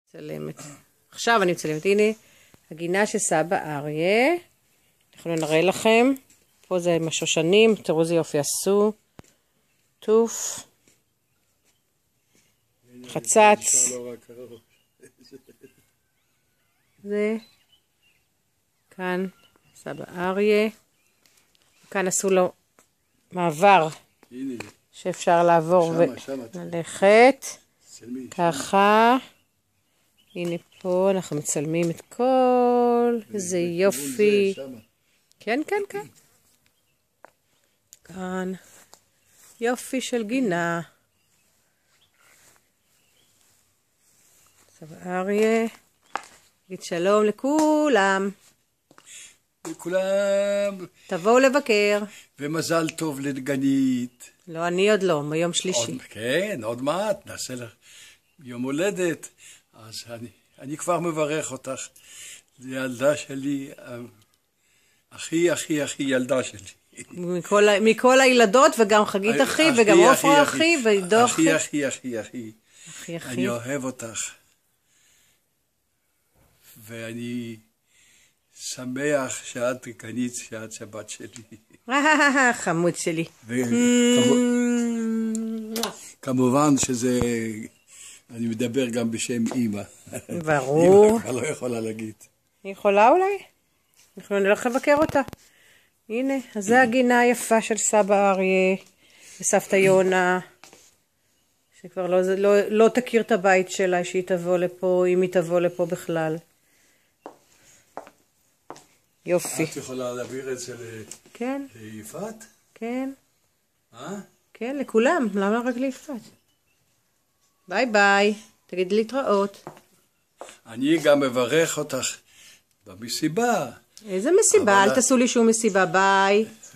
מצלמת. עכשיו אני מצלמת. הנה הגינה של סבא אריה. אנחנו נראה לכם. פה זה עם השושנים. תראו איזה יופי עשו. טוף. חצץ. זה. כאן סבא אריה. כאן עשו לו מעבר. שאפשר לעבור וללכת. ככה. הנה פה אנחנו מצלמים את כל. איזה יופי. כן, כן, כן. כאן. יופי של גינה. סבא אריה. נגיד שלום לכולם. לכולם. תבואו לבקר. ומזל טוב לדגנית. לא, אני עוד לא, ביום שלישי. כן, עוד מעט, נעשה לך יום הולדת. אז אני כבר מברך אותך. זה ילדה שלי, הכי ילדה שלי. מכל הילדות, וגם חגית אחי, וגם עופרה אחי, ועידו אחי. הכי. אני אוהב אותך. ואני שמח שאת דגנית, שאת שבת שלי. חמוד שלי. כמובן שזה, אני מדבר גם בשם אמא. ברור. אמא לא יכולה להגיד. היא יכולה אולי? אנחנו נלך לבקר אותה. הנה, אז זה הגינה היפה של סבא אריה וסבתא יונה, שכבר לא תכיר את הבית שלה, שהיא תבוא לפה, אם היא תבוא לפה בכלל. יופי. את יכולה להעביר את זה ליפעת? כן. כן, לכולם. למה רק ליפעת? ביי ביי. תגיד להתראות. אני גם מברך אותך במסיבה. איזה מסיבה? אל תעשו לי שום מסיבה. ביי.